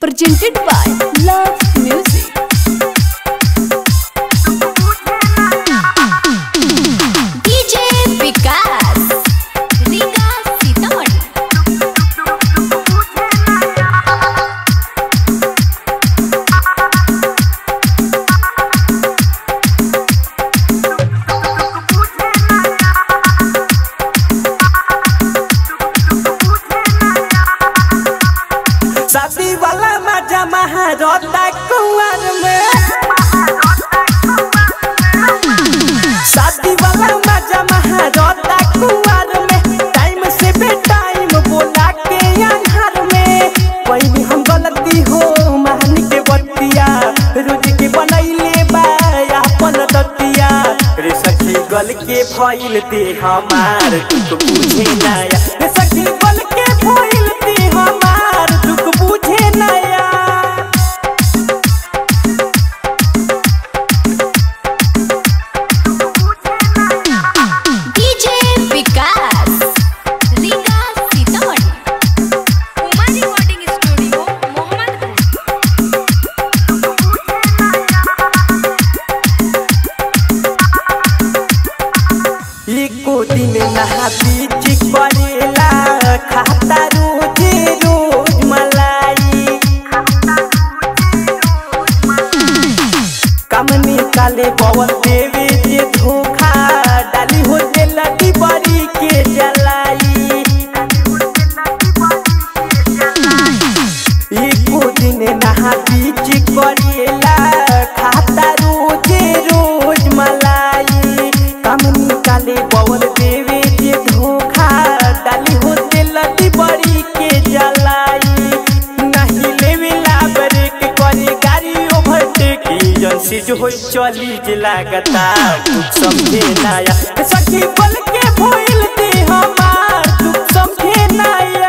presented by Love Music. DJ Vikas, Riga Sitamarhi. शादी वाला मजा महारता कुंवर में, शादी वाला मजा महारता कुंवर में। टाइम से बेटाइम बोला के अंधार में, कोई हम गलती हो मान के बतिया, रोज के बनैले बा अपन दतिया। रे सखी गल के भइल ते हमार दुख बुझे नया, रे सखी गल के भइल ते हमार दुख बुझे नया। DJ Vikas, Riga Sitamarhi. Uma Recording Studio, Mohammadpur. एको दिन नहा बीच करेला, खाता रोज रोज मलाई। काम निकाले बवल देवे जे धोखा, डाली हो लड़ी बड़ी के जलाई। एको दिन नहा बीच करेला, खाता रोज रोज मलाई। काम निकाले बवल देवे जे धोखा, डाली हो लड़ी बड़ी के जलाई। नहीं लेवेला ब्रेक करे गाड़ी ओवरटेक, एजेंसी जो होई चली जे लागता कुछ समझे नया। सखी बोल के भइल ते हमार दुख समझे नया।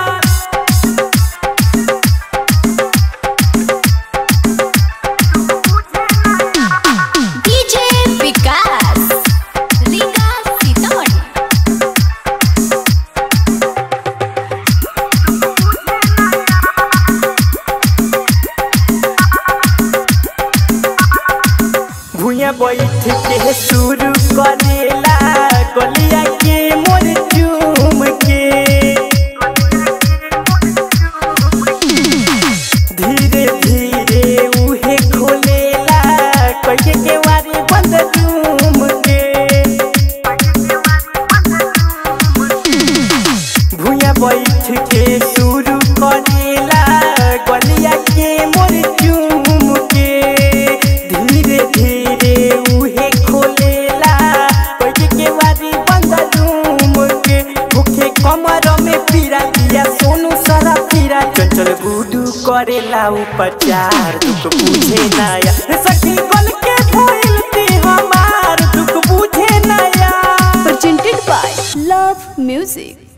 DJ Vikas, Riga Sitamarhi. भुइया बैठ के शुरू करेला, गलिया के मोर चूम के। धीरे धीरे उहे खोलेला, कहे के वारी बंद रूम के। भुइया बैठ के शुरू करेला, गलिया के मोर चूम के। धीरे धीरे उहे खोलेला, कहे के वारी बंद रूम के। भूखे कमर में पीरा दिया सोनू सारा पीरा, चंचल गुडू करेला उपचार दुख बुझे नया। सखी गल के भइल ते हमार दुख बुझे नया। Presented by Love Music.